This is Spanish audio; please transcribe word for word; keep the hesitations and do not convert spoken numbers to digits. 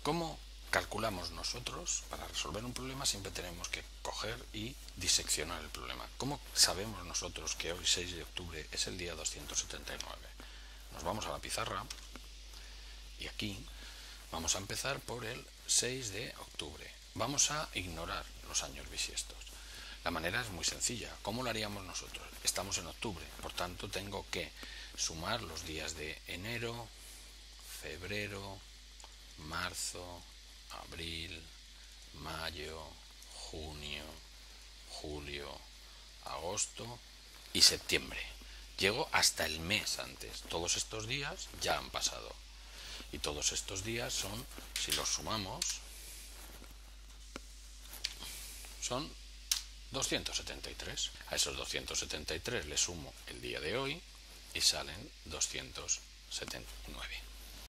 ¿Cómo calculamos nosotros? Para resolver un problema siempre tenemos que coger y diseccionar el problema. ¿Cómo sabemos nosotros que hoy seis de octubre es el día doscientos setenta y nueve? Nos vamos a la pizarra y aquí vamos a empezar por el seis de octubre. Vamos a ignorar los años bisiestos. La manera es muy sencilla. ¿Cómo lo haríamos nosotros? Estamos en octubre, por tanto tengo que sumar los días de enero, febrero, marzo, abril, mayo, junio, julio, agosto y septiembre. Llego hasta el mes antes. Todos estos días ya han pasado. Y todos estos días son, si los sumamos, son doscientos setenta y tres. A esos doscientos setenta y tres le sumo el día de hoy y salen doscientos setenta y nueve.